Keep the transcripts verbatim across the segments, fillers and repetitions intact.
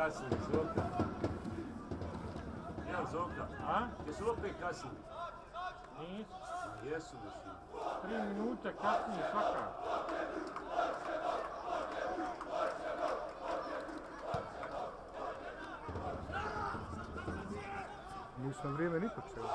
kasnili, Zoka? Ja, Zoka. A? Jesu opet kasnili? Nisu. Jesu li su? Tri minute kasnije svaka. Nisam vrijeme ni počeo.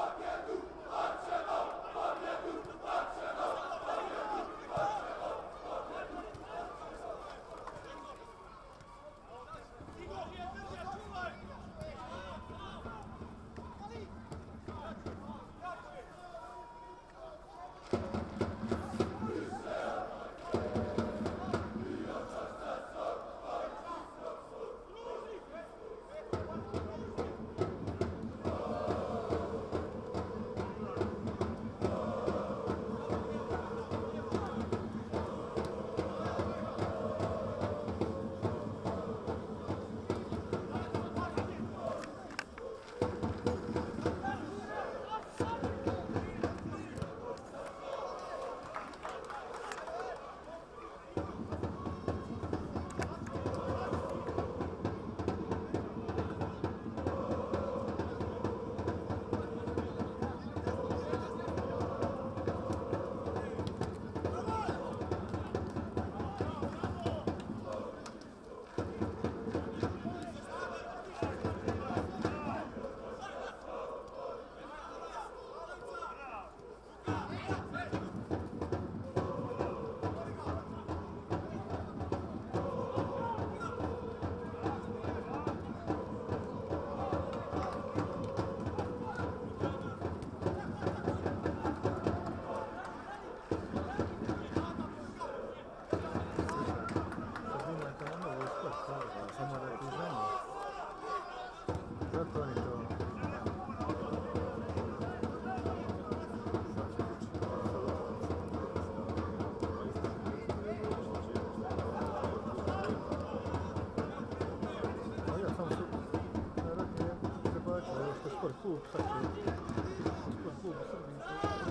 Klub, sad će. Klub, klub, Srbiji.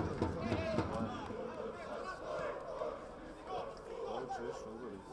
Ovo će još odgovoriti.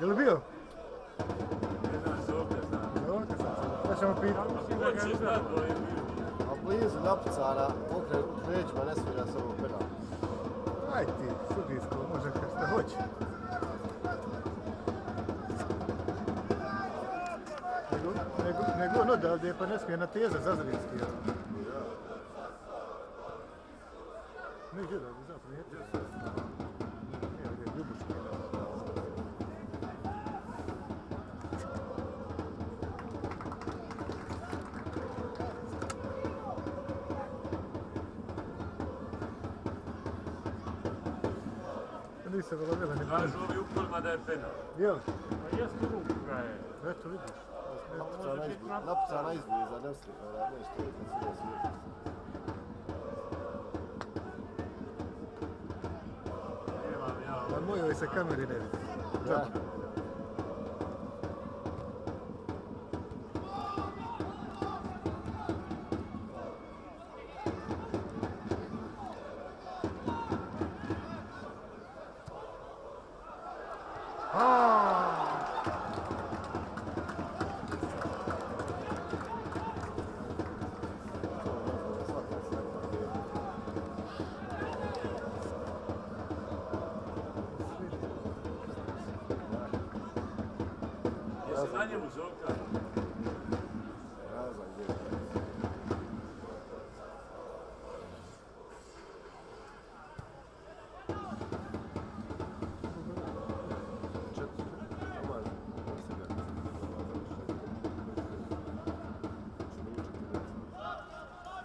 Je li bio? Ne znam, Zoka znam. Evo, kad sam se, da ćemo pitati. Mislim da Ko ga će je znat uzelo. ko je bio? A blizu napucana, okret u krećima, ne smije da se ovo penal. Aj ti, sudijsko, može kad šta hoće. Nego, nego, nego on odavde, pa ne smije natezat Zazrinski. Ja. Ne ide odavde, zapravo nije. Ne, ovdje je Ljubuški. Nisam valovila ni Kažu ovi u kolima da je penal. Jel? Pa jest u ruku ga je. Eto vidiš. Napucana izbliza, napucana izbliza, ne smije, ne stoji kad se ne smije. Nemam ja. Na mojoj se kameri ne vidi. Da. Jesi na njemu Zoka? Ne znam gdje je. Četiri, normalno, može se gledati. Ćemo učiti gledati.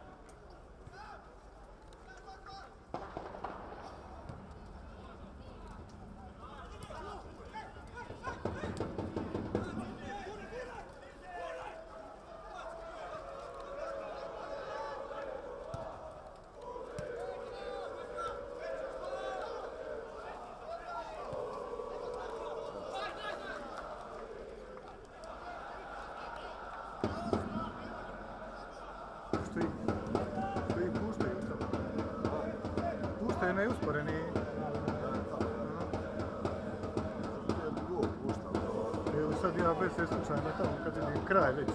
Što ih, što ih puštaju tamo. Puštaju neusporeni. Gol pušta. Evo sad ja bez sve slučajno tamo kad je kraj već.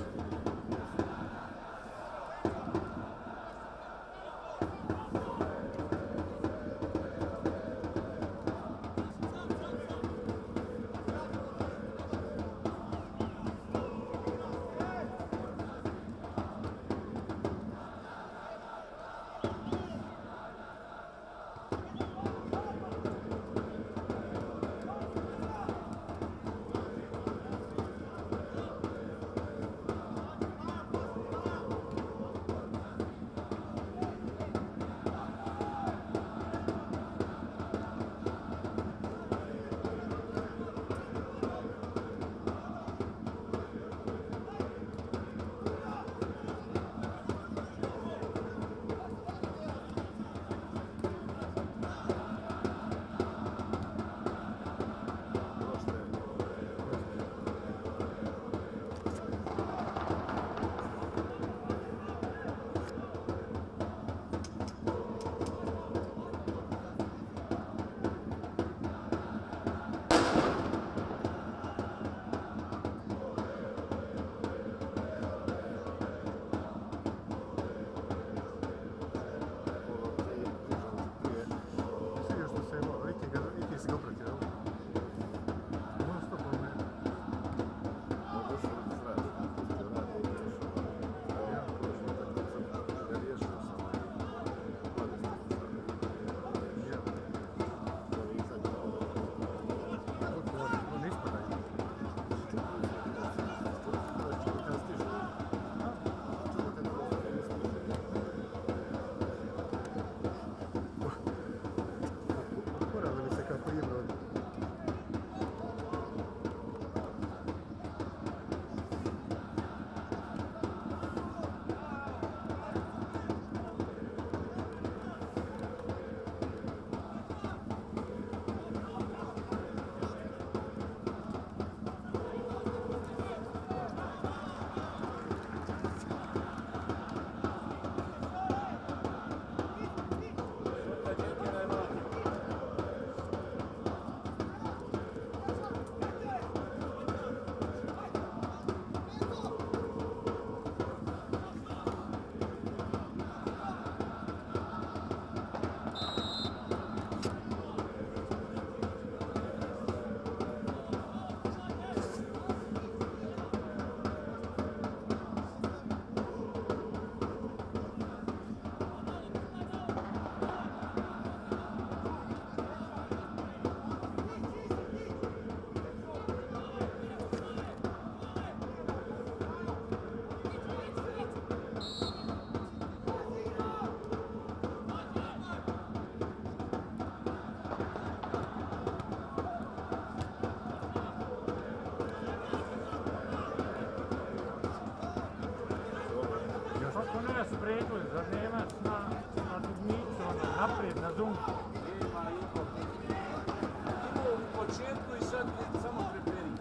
Nema ikog. Imao u početku i sad je samo preperi.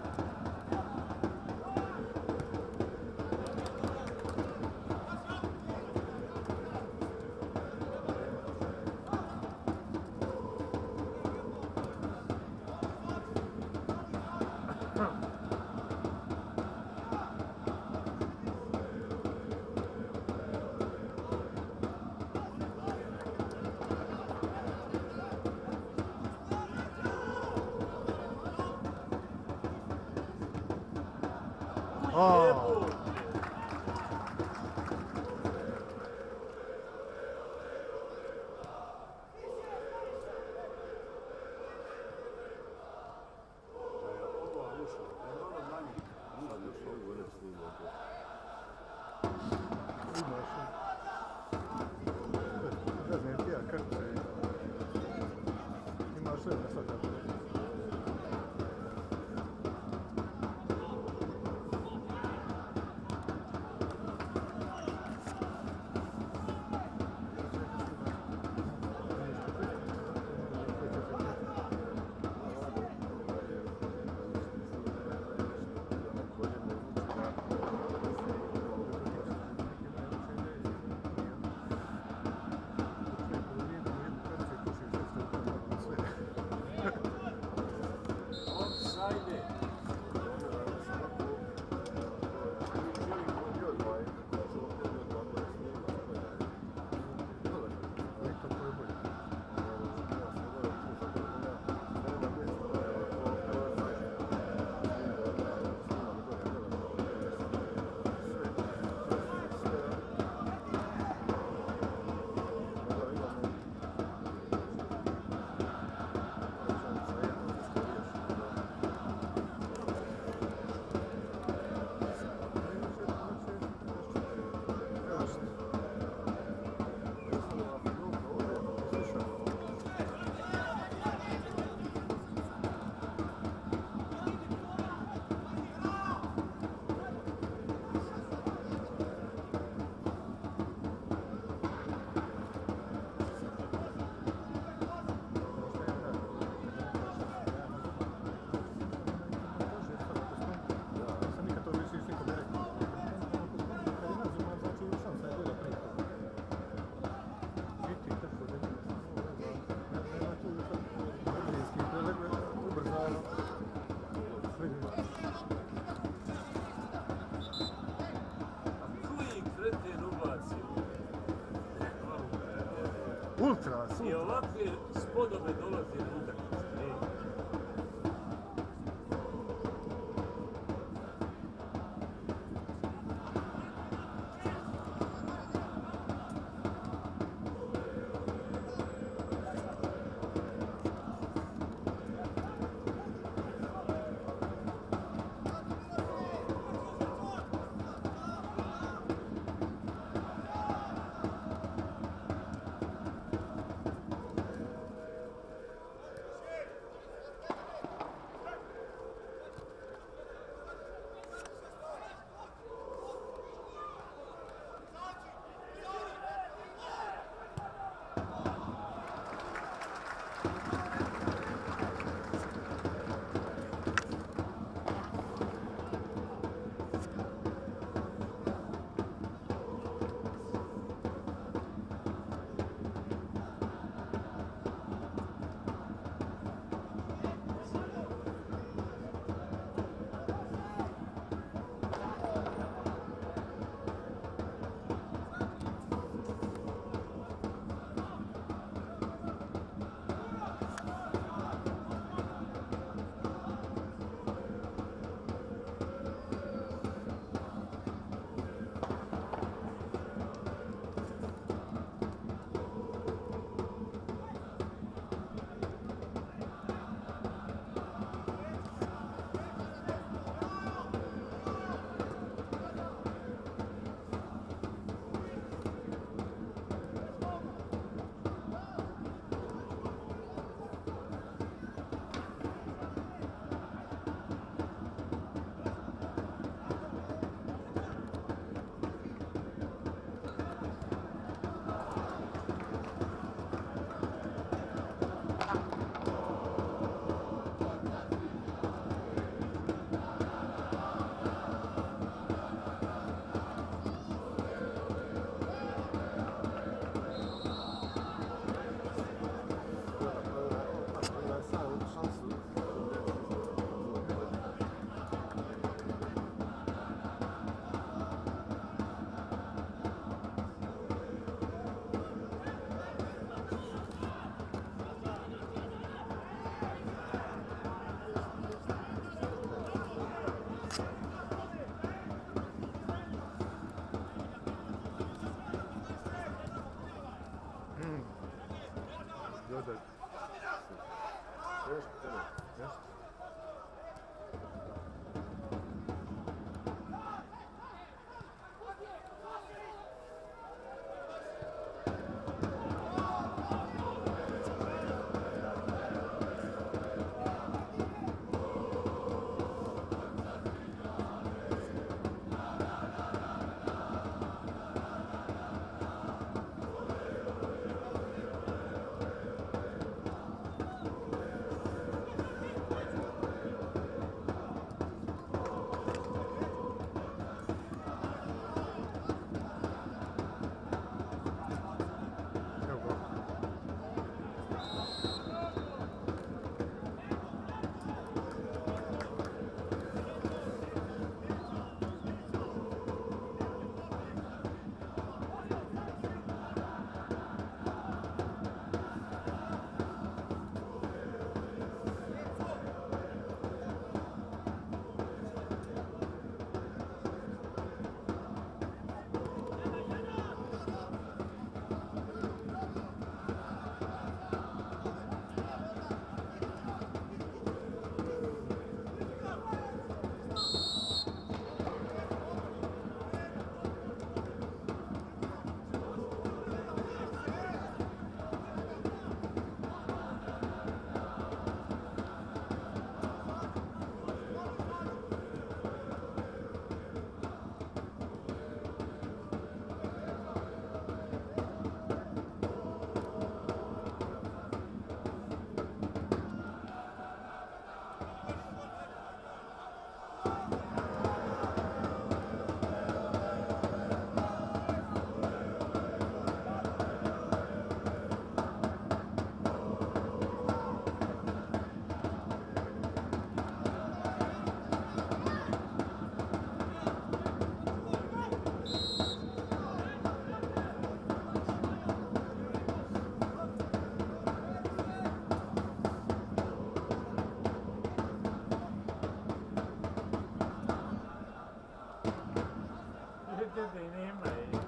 A, Ovo ušlo, jer ono manje. Sad još ovi gore snima opet. imaš. Ne znam ti ja kako se... Imaš sve na sad tako. Offside. Ultra, I super. ovakve spodove dolaze na utakmice. E, Teško, teško. Jeste? Evo ga. Vidite da i nema i...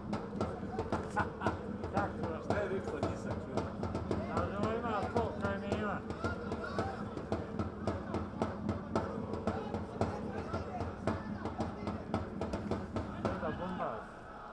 Kako? Šta je rekla, nisam čuo. Ali ovo ima polka i nema. Sada bombaš.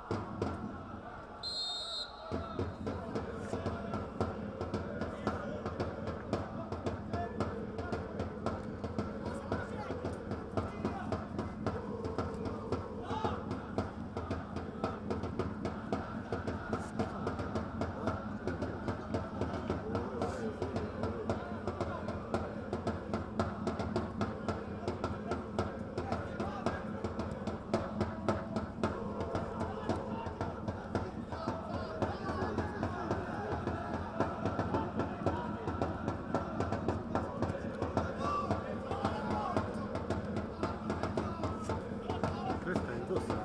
Krista je dosta.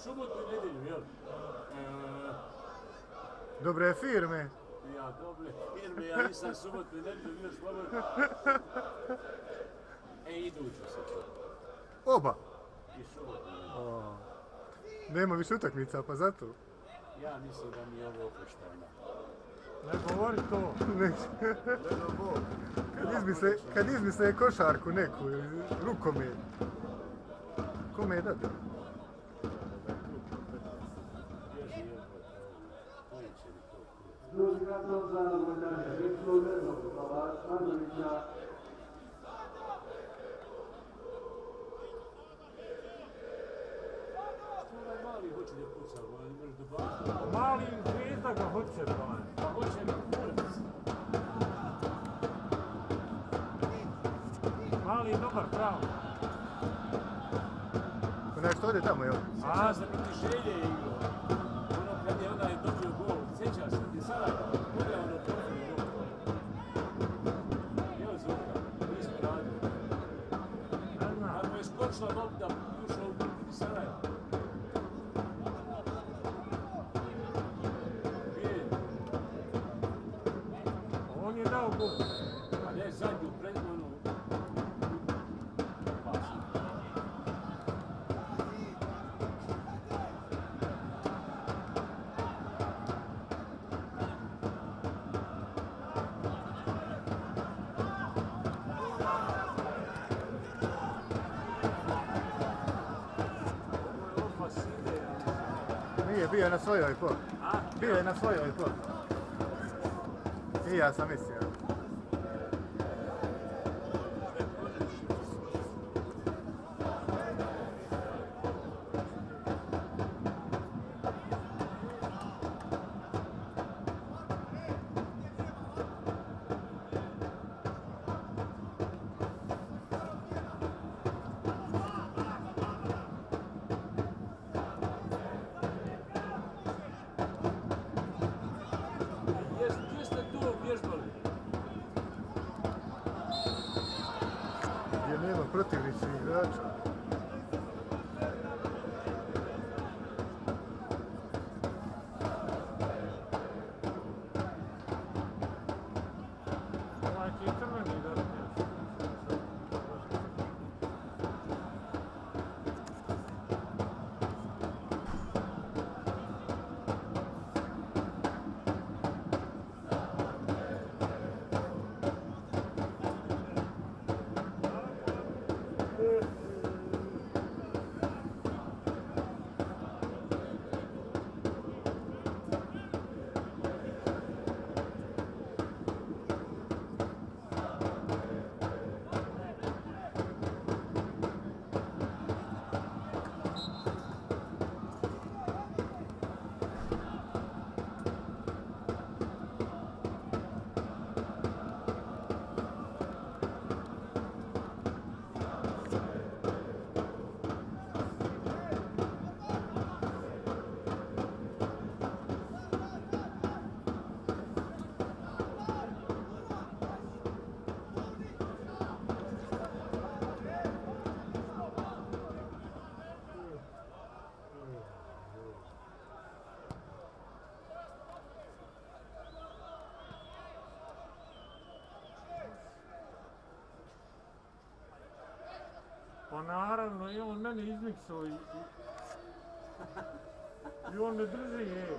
subotu i nedjelju, jel? Dobre firme. Ja, dobre firme, ja nisam subotu i nedjelju bio slobodan. E, iduću se to. Oba. I subotu i nedjelju. O. Nema više utakmica, pa zato. Ja mislim da mi je ovo opušteno. Ne govori to. Neće. Nego Bog. Kad izmisle, kad izmisle košarku neku, ili rukomet. Kome je dati? Bježi jedva koji će mi to prijeti. Drugi karton za nogometaša Grčkog Vrboslava Mandovića. Ovaj mali hoće da puca, ovaj imaš do baza. Mali zvijezda ga hoće doneti. Pa hoće mi kurac. Mali je dobar pravo. Onaj što ode tamo, jel? Sjeća se biti želje igrao. Ono kad je onaj dobio gol, sjeća se ti sada, bude ono profil ruku. Jel Zuka, nismo radili. Ne znam. Kad mu je skočila lopta, ušla u protiv Sarajeva. Vidi, On je dao gol. a ne zadnju predmanu. Pasno. Ovo je ide. Nije, bio je na svojoj po. A? Bio je na svojoj po. I ja sam mislio. Jes- Gdje ste tu vježbali? Gdje nema protivnici igrača. Ovaj ti je crveni da razumiješ. Pa naravno, i on mene izmiksao i... i- I on me drži, je.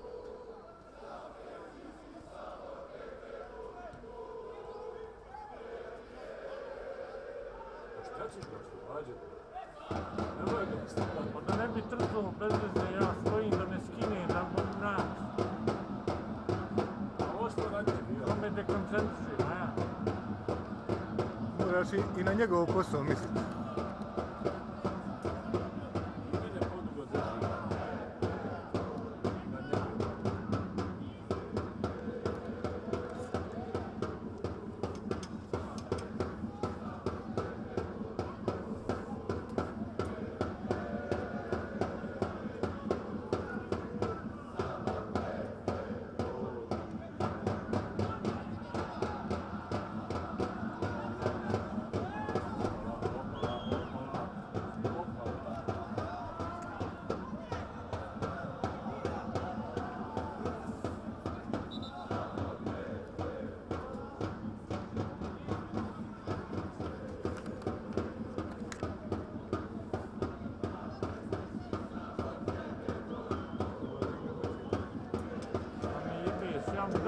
A šta ćeš ga oslobađati? Nemoj ga postavljati. Pa da ne bi trzao bez veze, ja stojim da me skine, da mu naći. A ovo što radi bio? Da me dekoncentruje, a ja. Moraš i, i na njegov posao misliti. I mene podugo drži. Na njegu.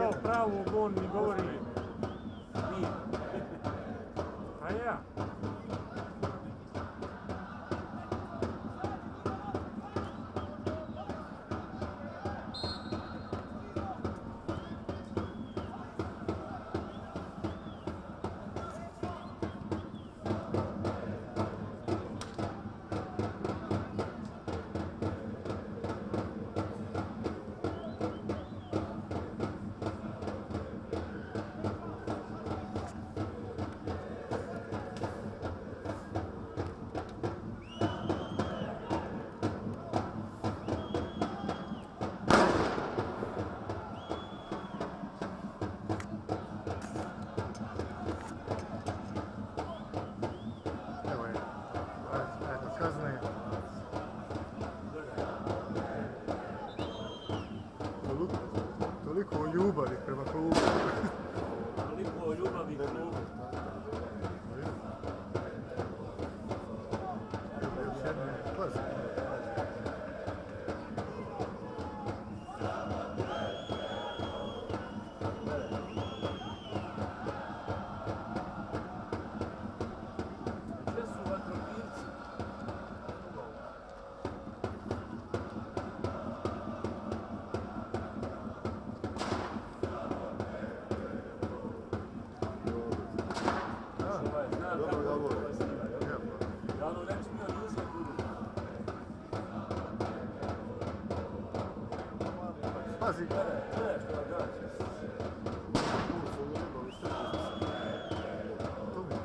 to pravu on mi govori. Nije. A ja. Evo je. Eto, kazne. Toliko, toliko o ljubavi prema klubu. Toliko o ljubavi klubu. Još jedne klase. Gdje su vatropilci? Ovaj zna Dobro kako ga je voli. ovaj snima, jel? Ja ono ne bi smio ni uzeti kudu. Pazi, Gledaj, gledaj što ga gađa. Tu su ljubavi, sve to mi.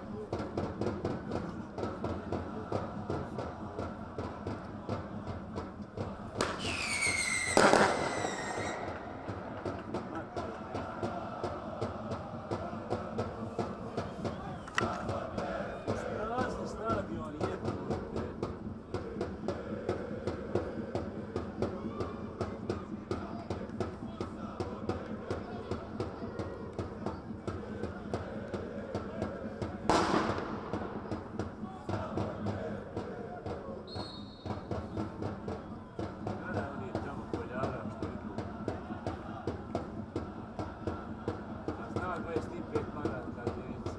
Prazni stadion jebno. Gledaj oni tamo poljara što idu. A zna dvadeset pet maraka djece.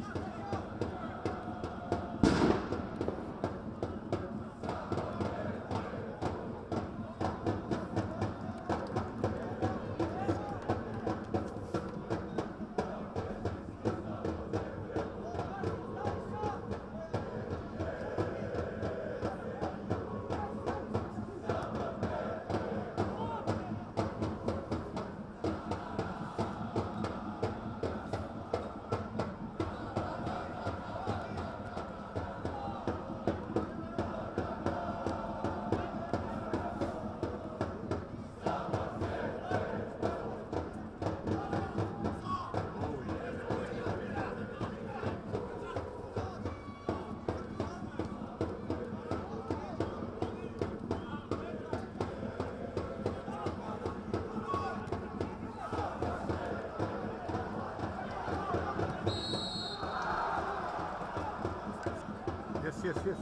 Yes, yes, yes.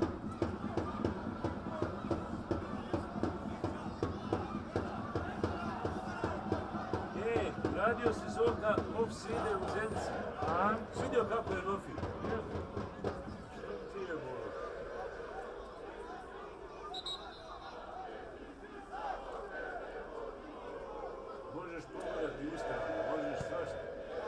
E, radio se Zorka off-side u Zenci. A? Vidio kako je Nofi? Čije bolo? Možeš pogledati ustavno, možeš svašta.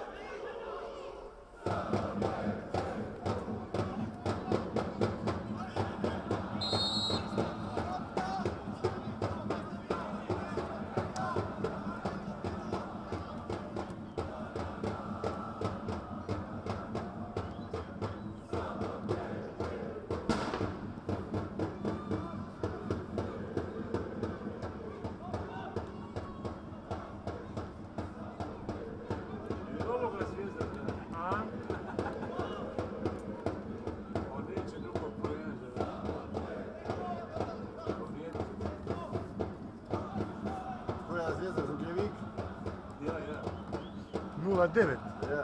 nula devet. Ja.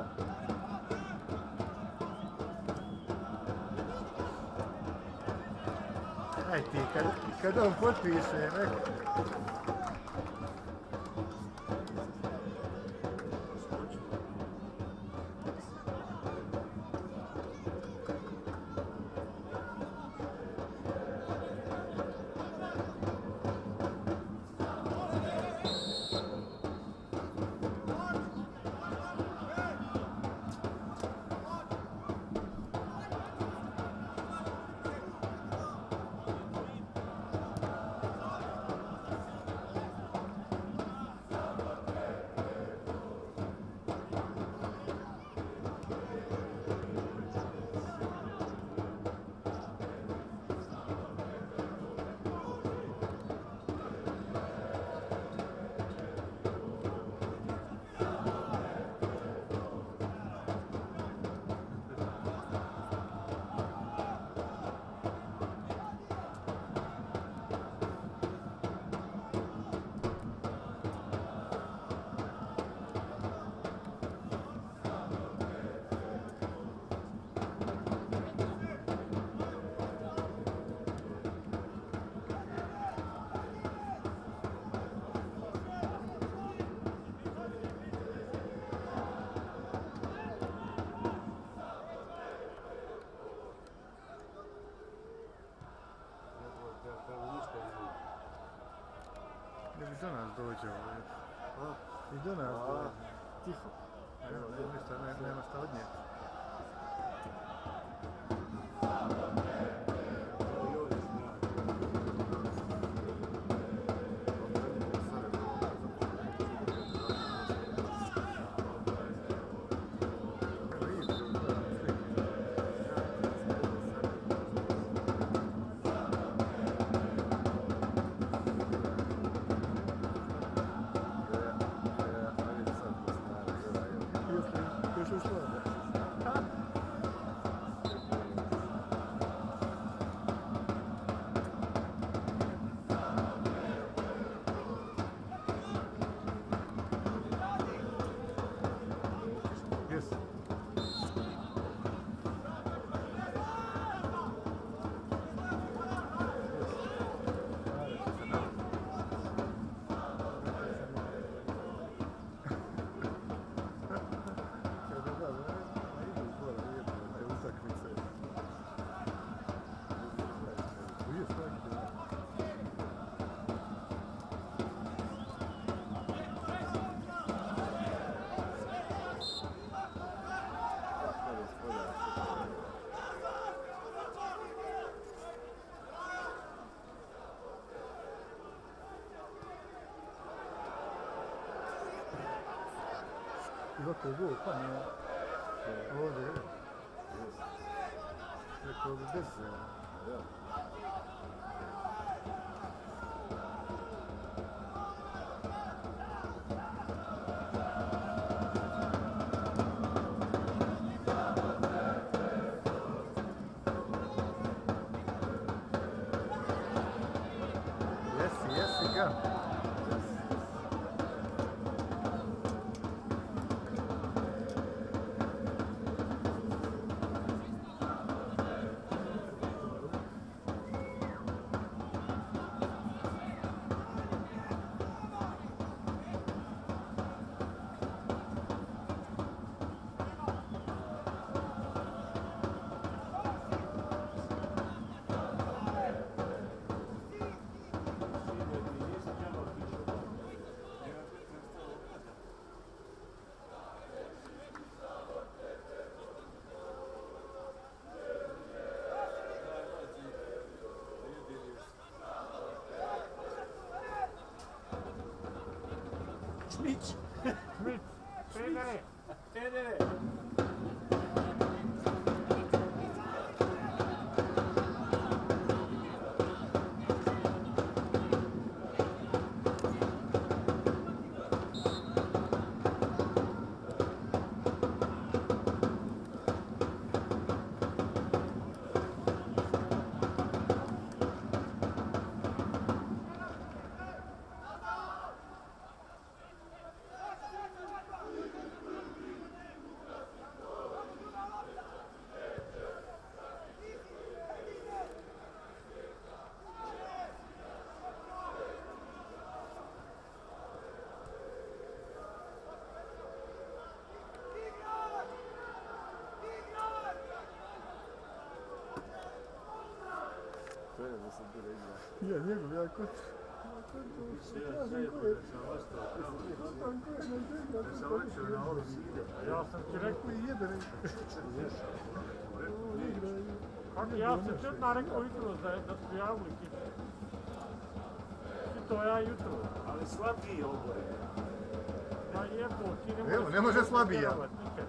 Aj ti, kad, kad on potpiše, neko... do nas dođe ovdje. A? I do nas A? dođe. Tiho. Evo, nema ništa, ne- nema šta odnijeti. Evo, ide, gledam slike. Jesi, još ušla? Jesi. Ovako je gol, pa nije. Ovdje je. Rekao bi bez zela. Jesi, jesi ga. Šmić! Šmić, Federe. Federe! Ja, njegov, ja kod... Ja sam ti rekao, i jebe. kako ja sam četna rekao jutro da, da su javili kipu. I to ja jutro. Ali slabiji oboje. Ma jebo, ti ne Evo, ne može slabija. vjerovat nikad.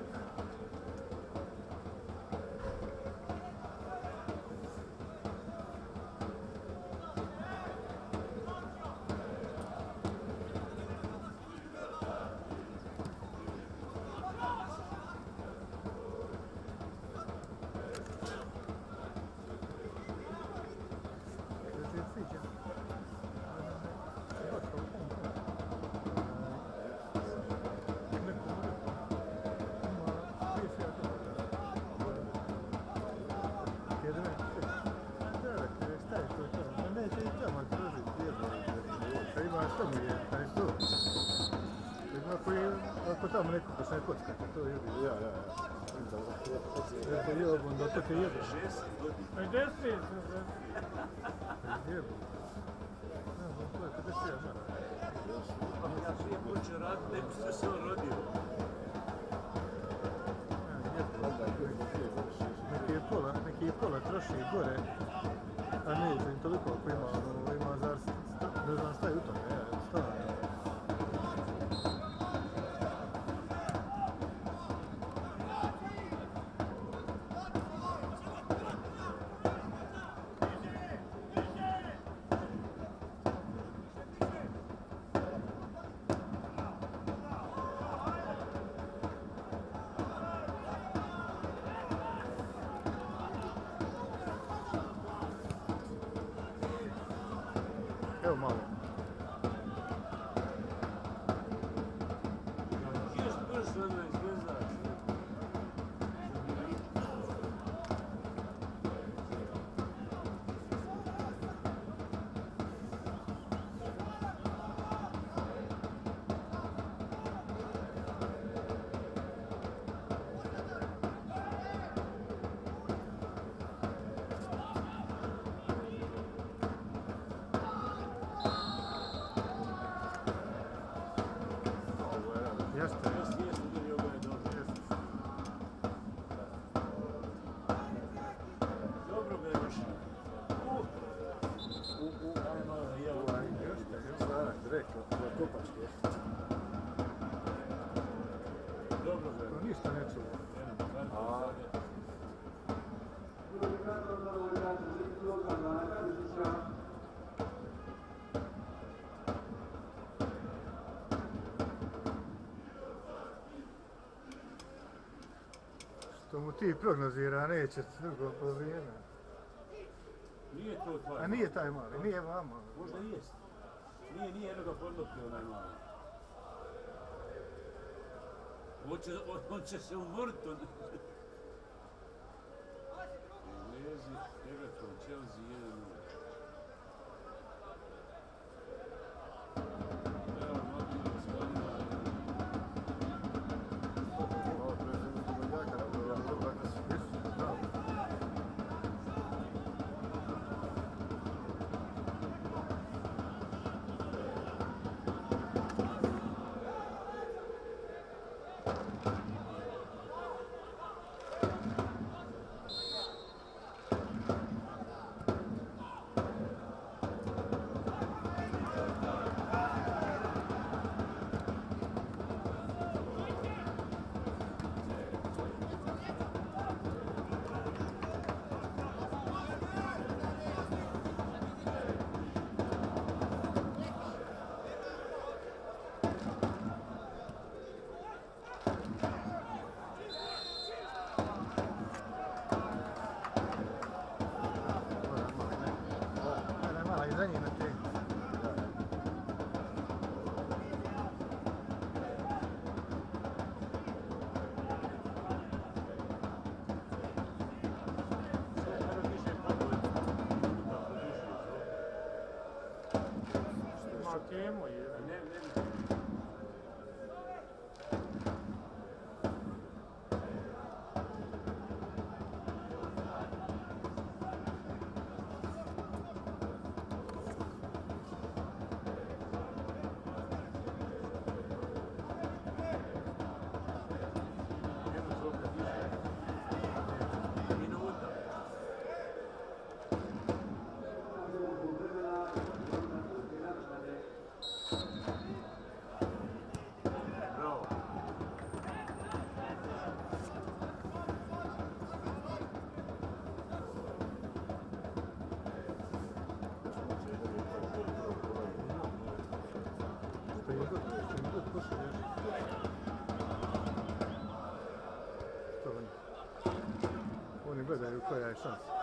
Ako tamo neko ko se ne kockate, to je ljudi. Ja, ja, ja. Eto jeb, onda to te jebe. pedeset. Jebu. Ne znam, to je pedeset jedan. Ja prije počeo raditi, nego što se on rodio. Neki je pola, neki je pola troši gore, a neće im toliko ako ima, ono, ima zar, ne znam šta je u tome, ja, stvarno. Evo malo. Još brzo ono izgledaš. Jeste. Jeste, jeste, bili ovo je dobro. Dobro ga je došao. U, u, u, ajmo, ja ovaj. Snarak, direktno, na kopačke. Dobro ga je. To ništa ne čuva. A, Drugi karton za ovog igrača Zikloga, Dana Kavičića. Što mu ti prognozira, neće drugo po vrijeme. nije to tvoj. A nije taj mali, nije vama. Možda i jest. Nije, nije jednoga podlopio onaj mali. On će, on, on će se umrti. On... Englezi, Everton, Chelsea, jedan nula. Evo, Martin, Spanija. Malo preživimo tu manjaka, napravio je dobro agresiju. Mala iza njih na te. Ma kemo je. Ne, ne, ne. Što je god, što je god pošao još. Što oni? Oni gledaju koja je šansa.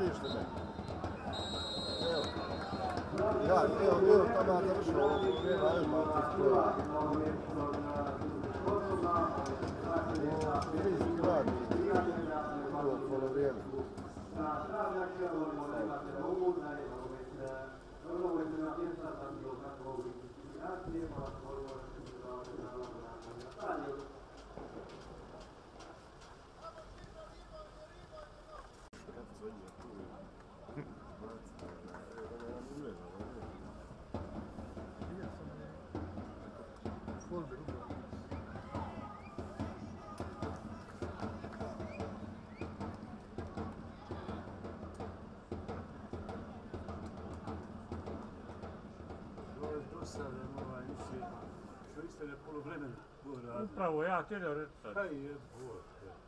vidiš li me? Evo. Ja, evo, evo, tamo ja završio ovo vrijeme, ajde malo ti skoro. Filijski radi, prvo polovrijeme. Folder ubrao. Ovo je dosadan ovaj više, što isto je polovremena. Upravo ja htio reći sad. Kaj je boj?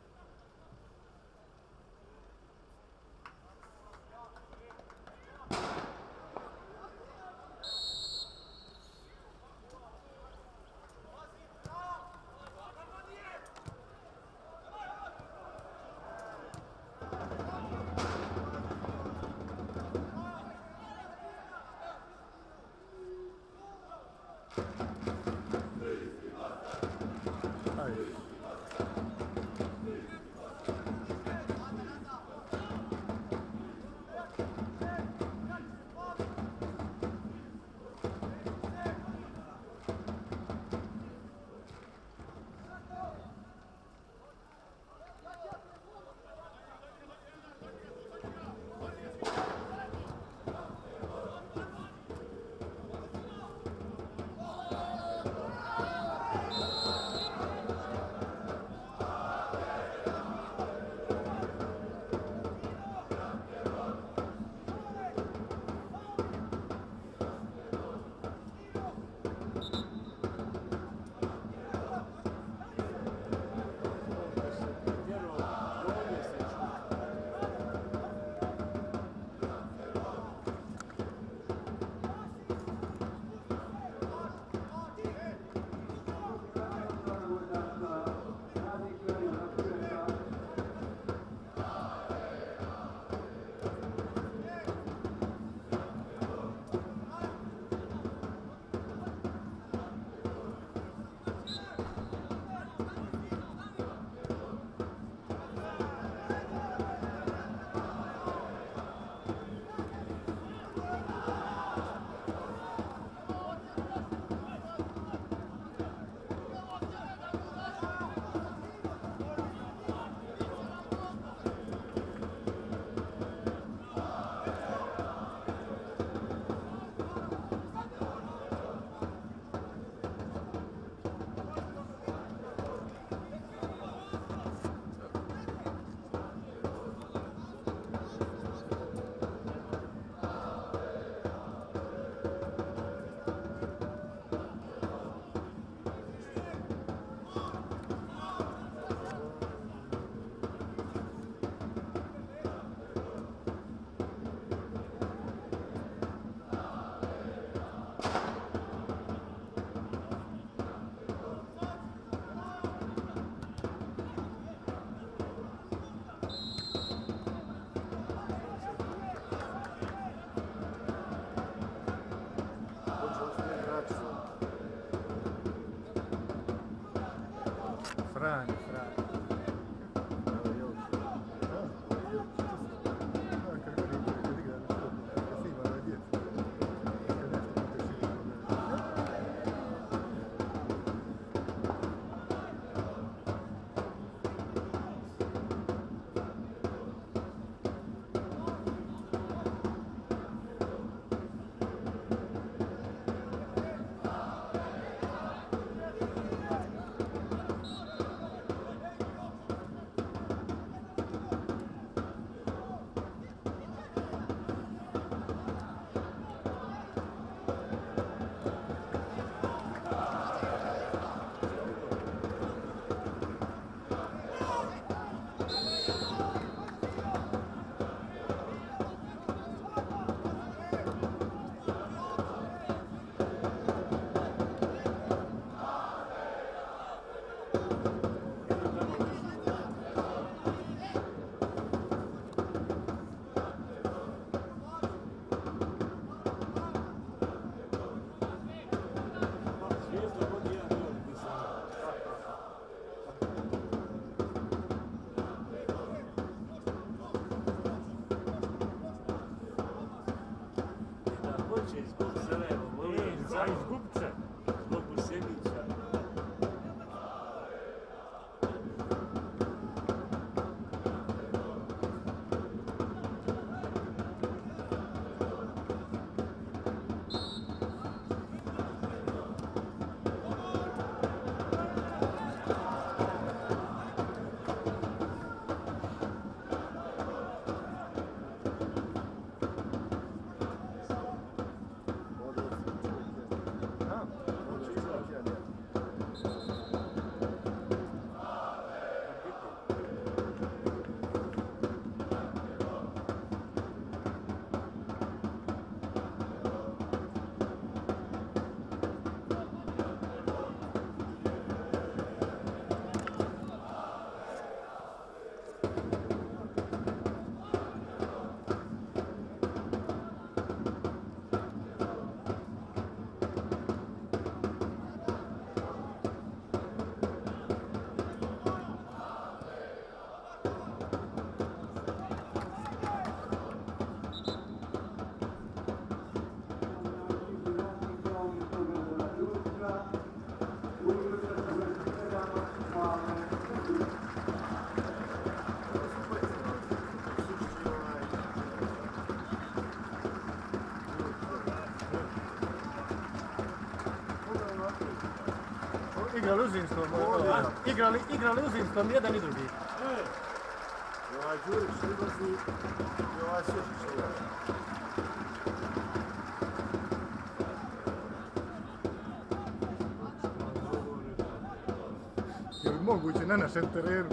Franjo, Franjo. Da hoće zbog Sarajevo, I, molim a samo izgubit će. zbog Busenića. Igrali u zimskom, igrali, igrali u zimskom, jedan i drugi. I ovaj Đurić izlazi i ovaj Sješić igra. Je li moguće na našem terenu?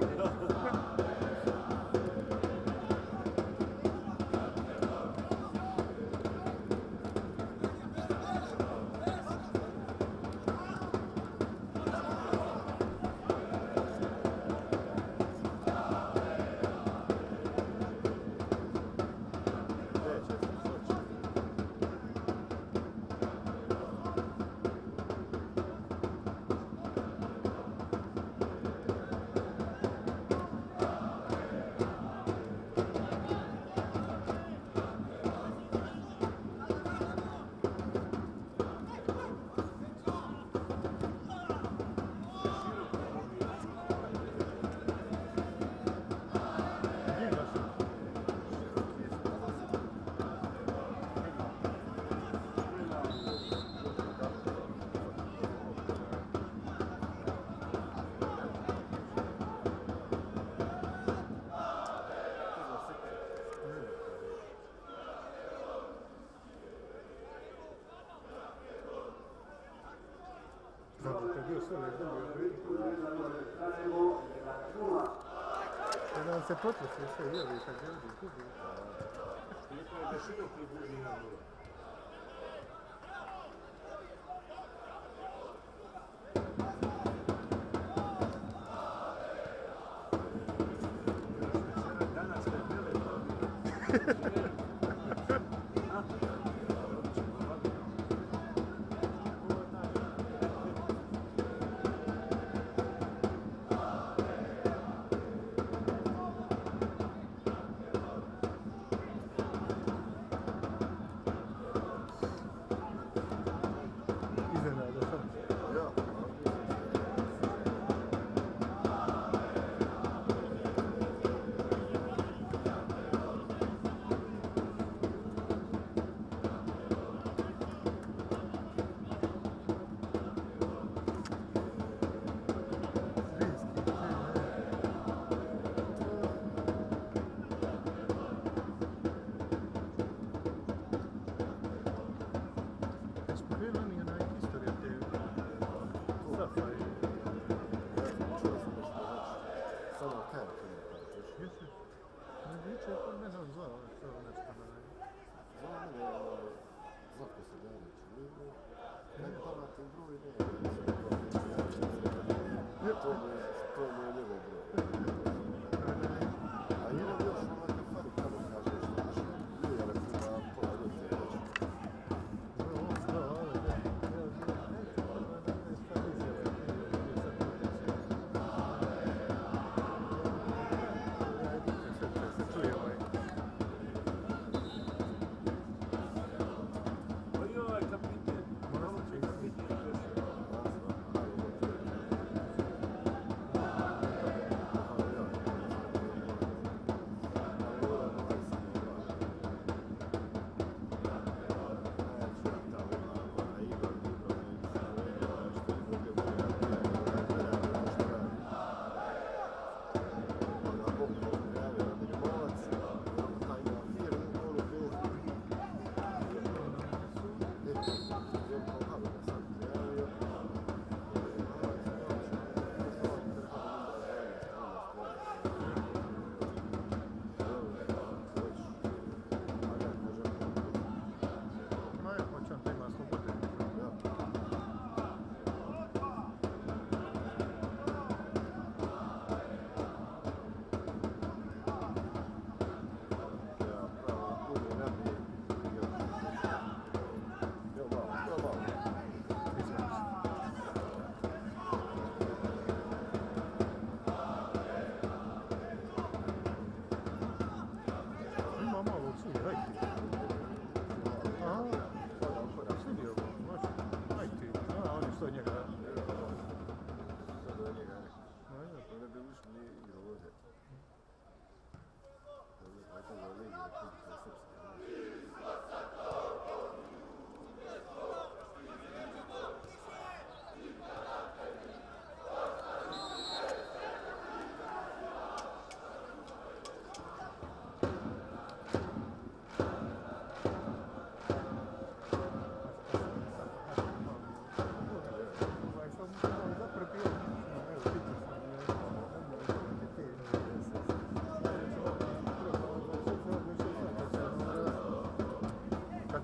Zato kad je bio sve uvijek dobio. Kada vam se potrese sve jeli, kad je ovdje izgubio. Lijepo je da širok pribuži na nula. Danas kad bile to Iznenada sam. Ja.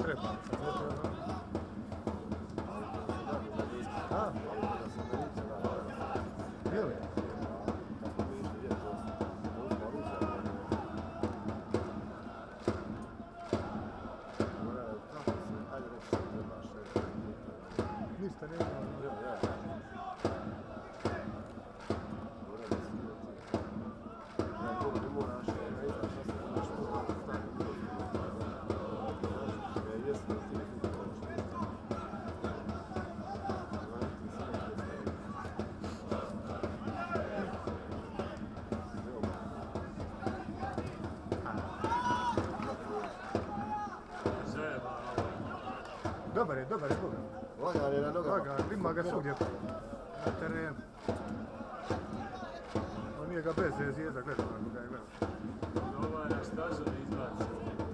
treba, sad ne treba. A? Jeli? Ništa nema. Dobar je, dobar je, Boga. Lagan je na nogama. Lagan, ima ga svugdje na terenu. On nije ga bez zvijezda gledao, ako ga je gledao. Ovaj na stazu ne izbaci.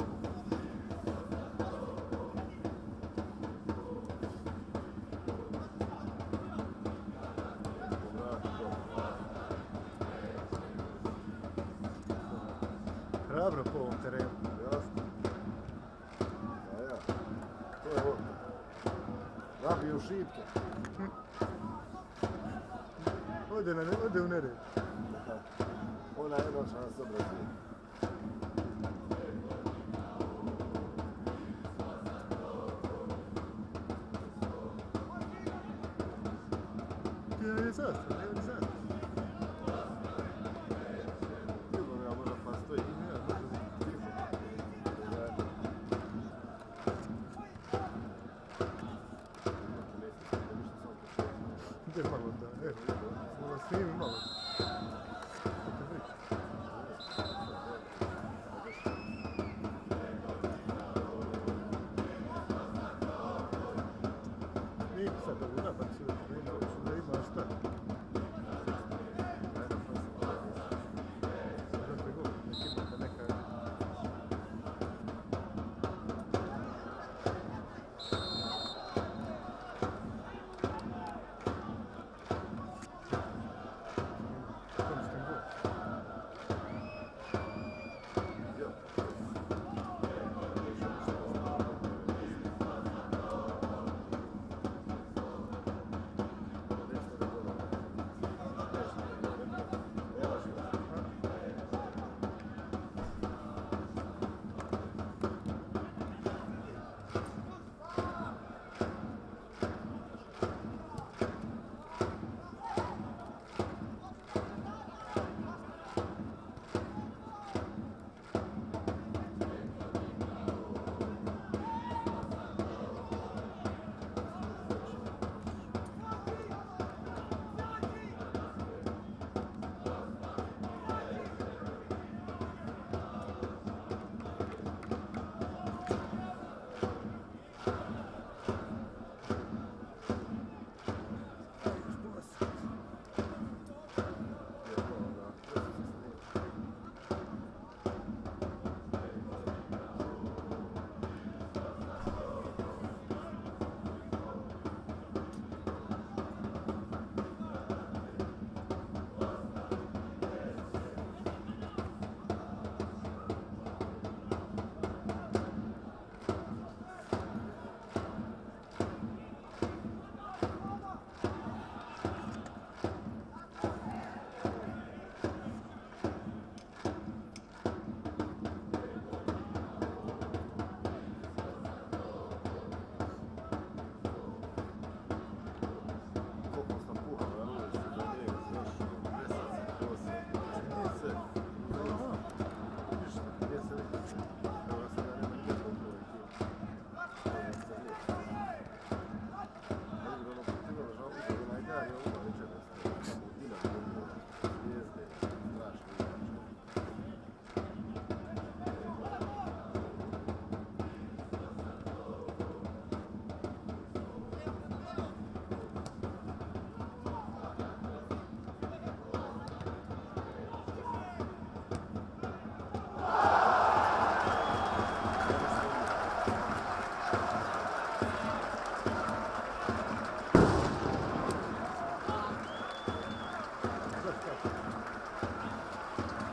Hrabro po ovom terenu. Jasno. A ja, to je on. Nabiju šipke. Ode, na, ode u nered. Ona je jedna šansa obrazuje. Ti je sastav, ne je sastav. Ljubav ja možda pa stoji. Ja, može biti. Gdje malo da, evo, malo snimi malo. Kako priča. Nije sad ovu nabacu, da ima, da ima šta. Zato je govor, nek imate neka...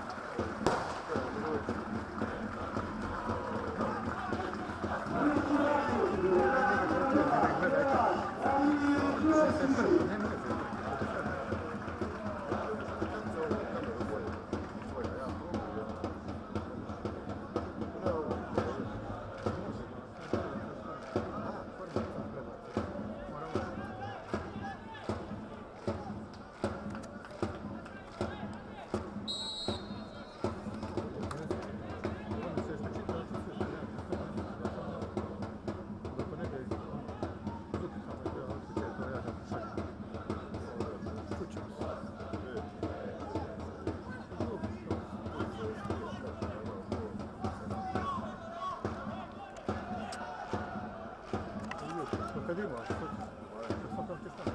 Thank you. imaš, svakav ti šta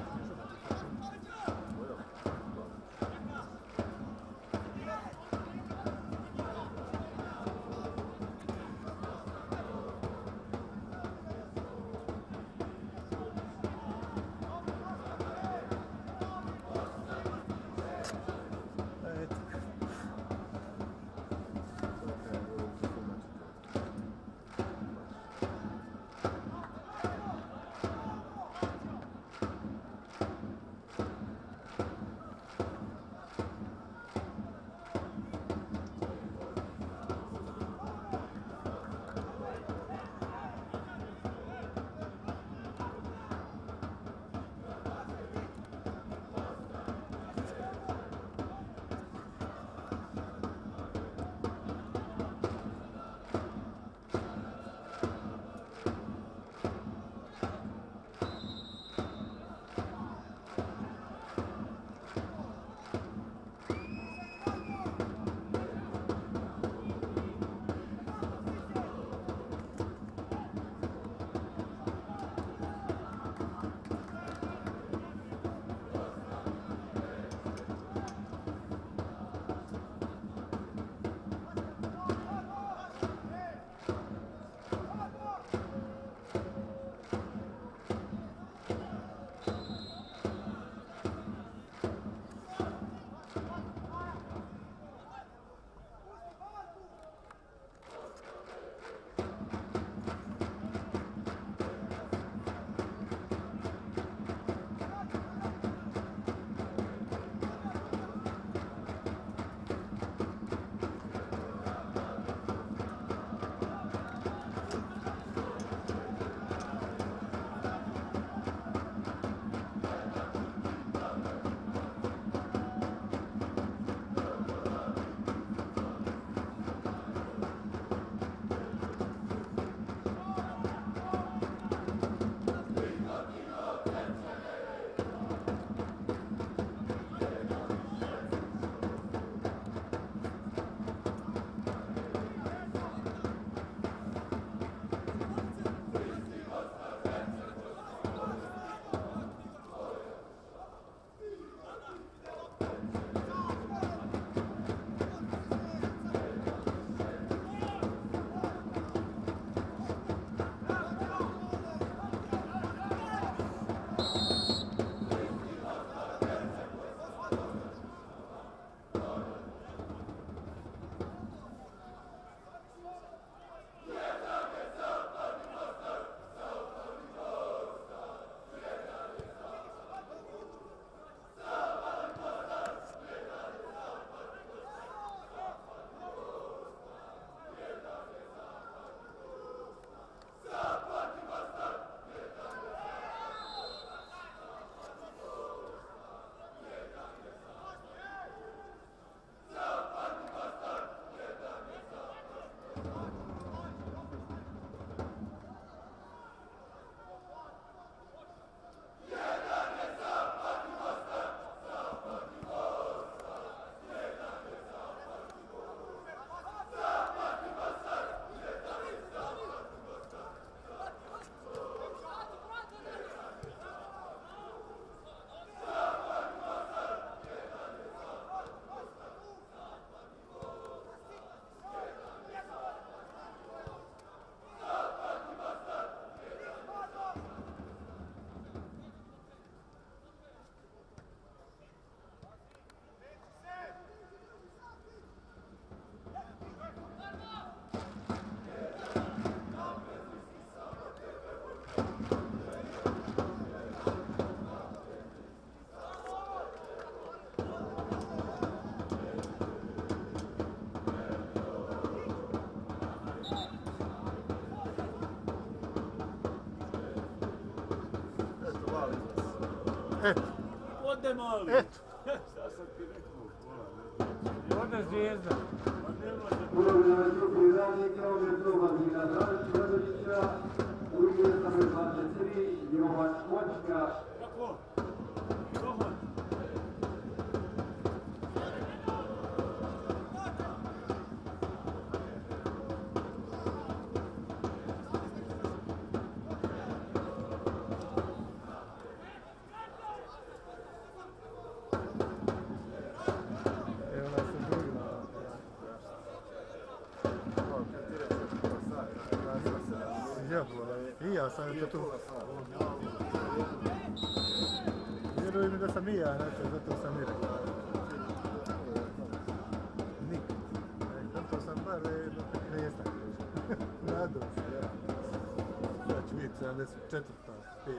Eto. Ode mali. Eto. Šta sam ti rekao? Hvala. Ode zvijezda. Pa ne može. Uložena drugi radnik, ovdje druga Mina Zalić, Radovića, u igre sa dvadeset tri, Jovan Močka. Kako? Jovan. ja sam te tu. Pola sata. Vjeruj mi da sam i ja, znači, zato sam i rekao. Nik. Konto sam bar trideset. Nadam se, ja. Ja ću vidjeti sedamdeset četvrta, pet.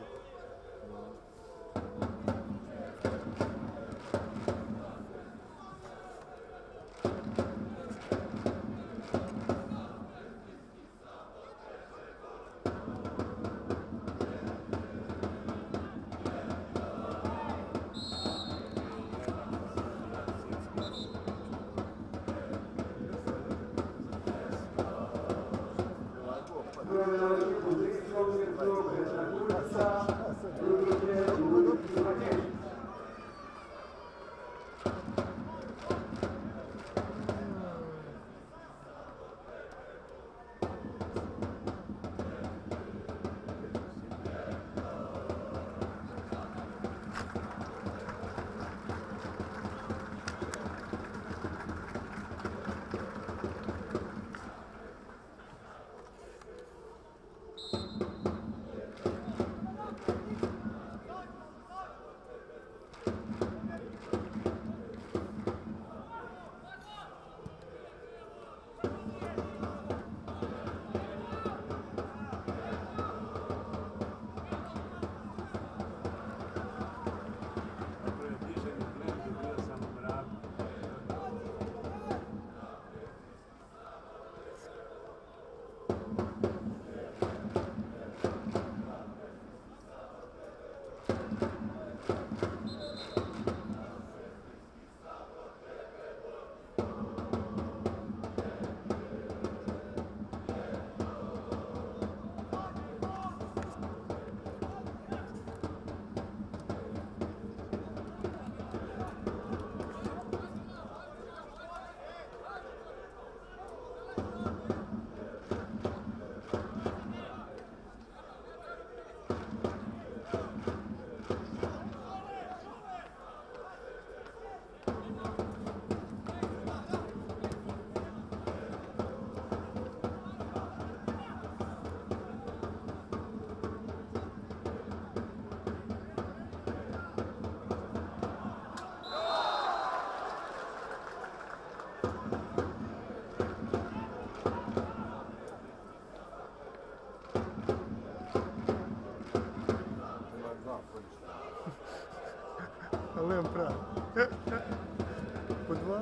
Ali nemam pravi. Po dva.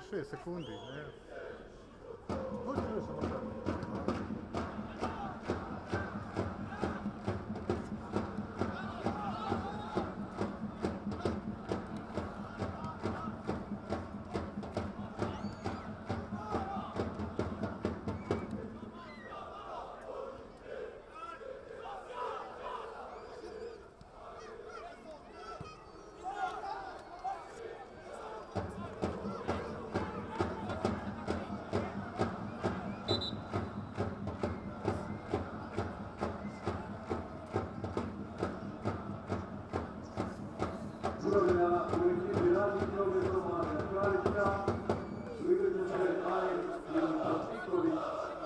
šest sekundi, ne? Hoću još samo tako. Upravljena u ekipi Radnik kilometrova Kraljića, u igricu se Ajin i Piković.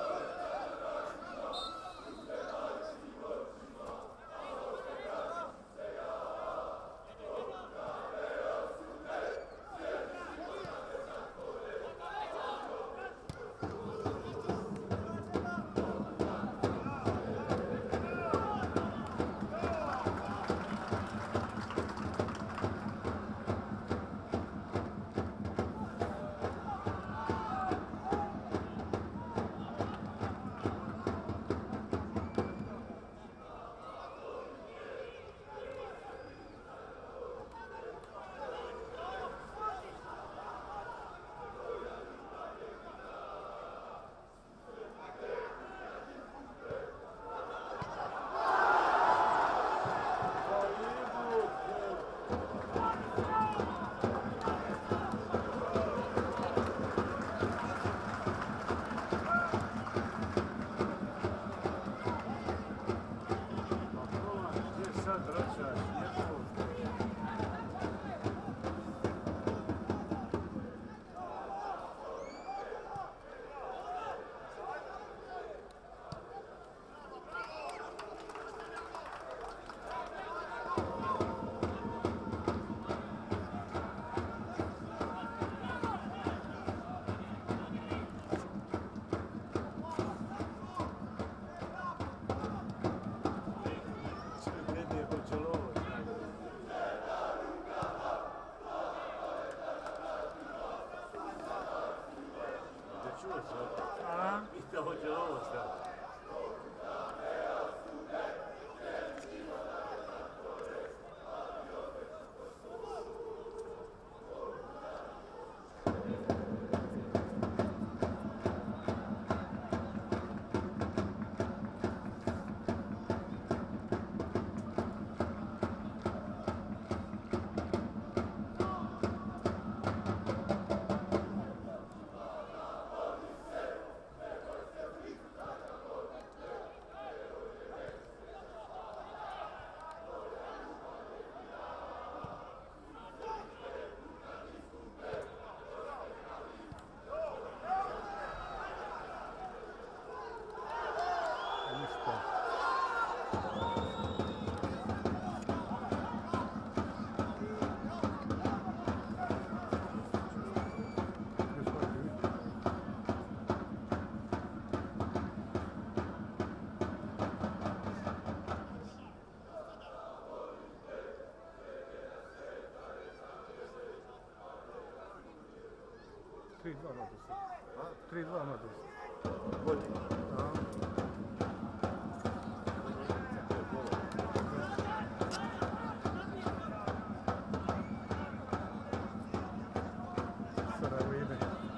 A? Pita hoće ovo staviti. tri dva Matosa. tri dva Matosa. Bolje. Sarajevo ide.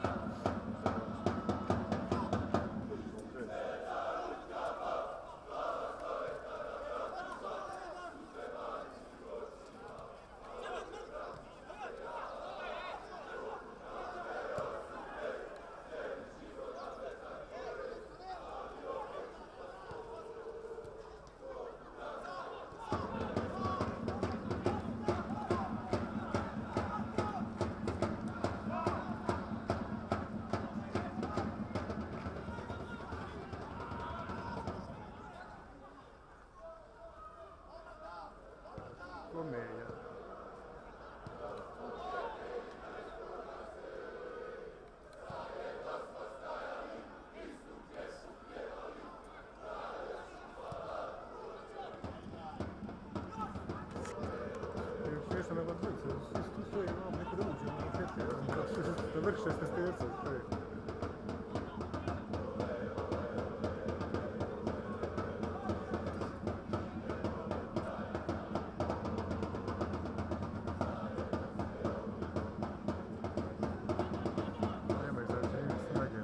Commedia. vrh šestnaesterca. Nema ih znači, ima snage.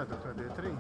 nadoknade tri.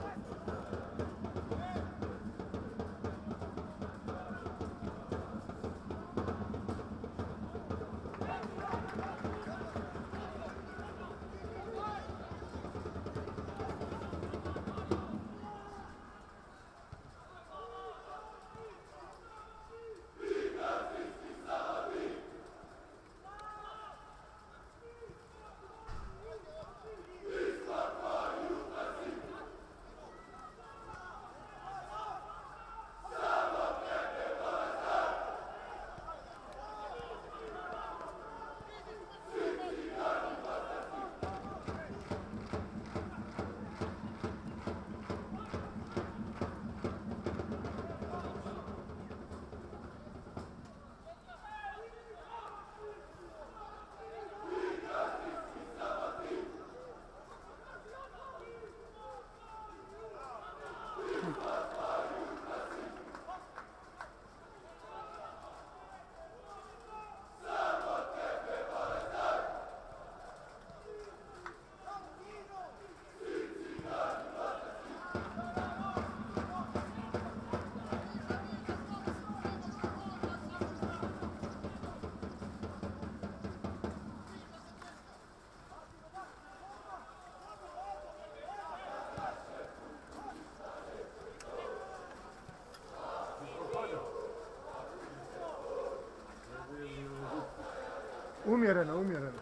Umjereno, umjereno.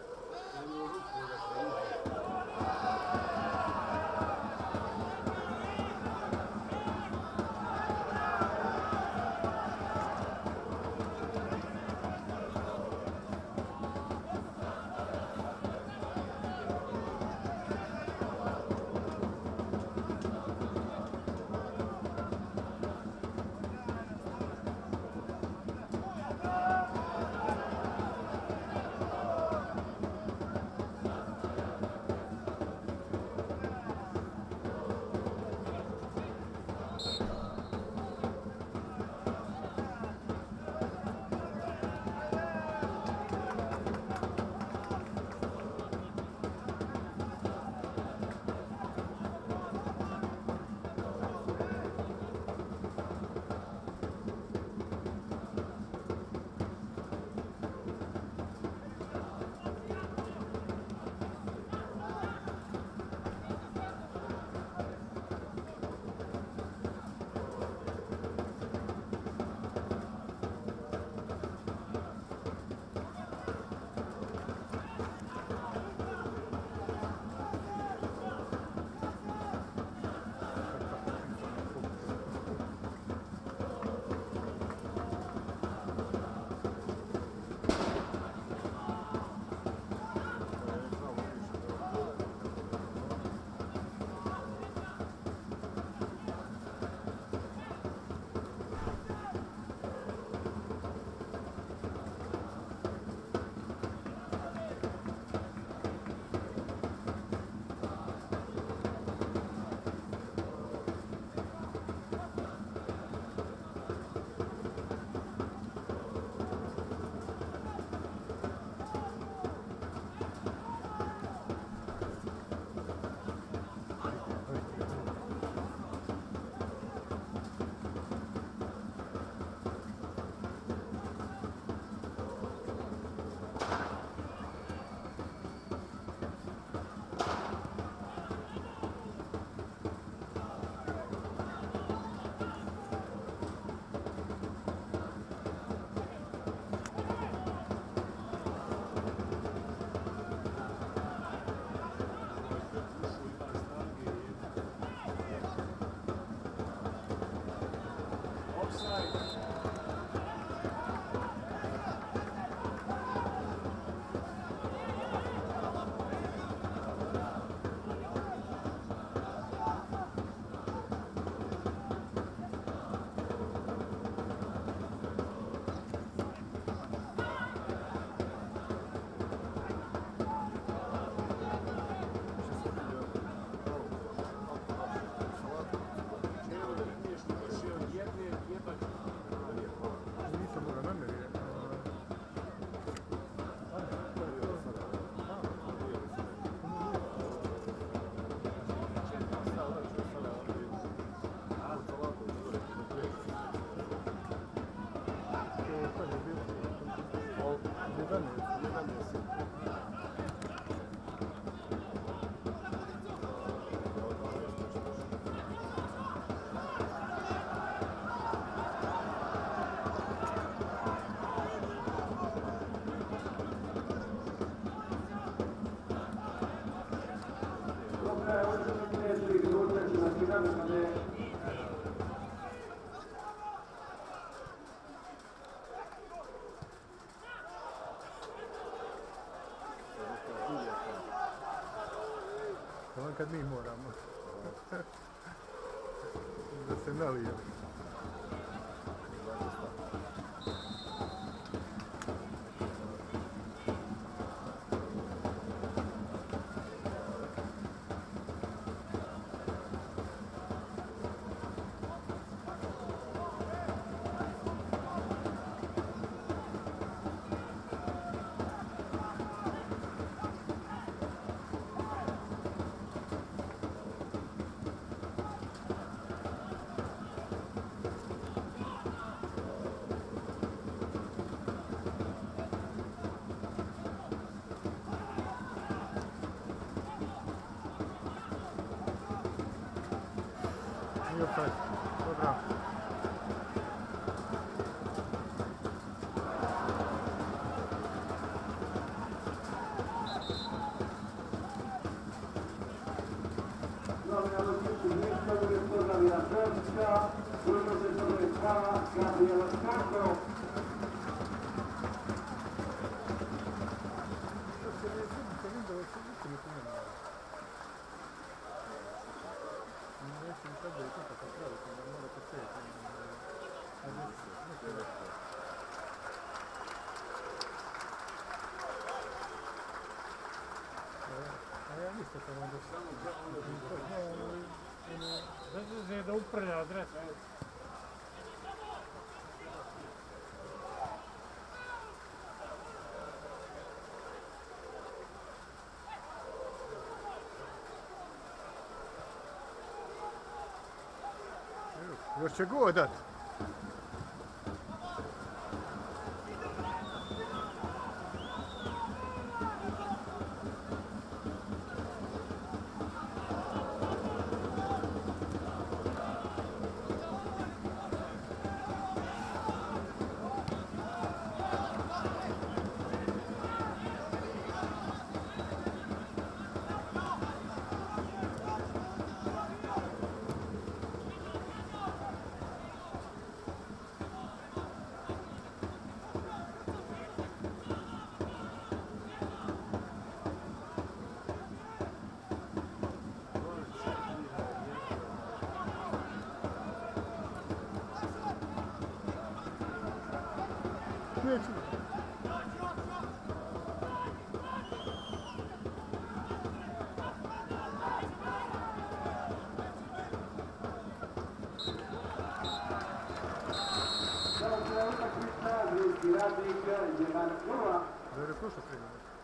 kad mi moramo. Da se nalije. I opet, dobra. Nuovo all'oggetto di mezzo dove torna via Berska, quello del dove fa Gabriele Scacco. Se ne è vinto lo stesso mi come non riesce di salvare tutto per strada, quindi andare per te. Adesso, hai visto quando Samo za ono Bez veze je da uprlja adres. još će go dat. Neću. Ciao, ciao, questa è il radnik Jevan Nova. Da je prošlo prije.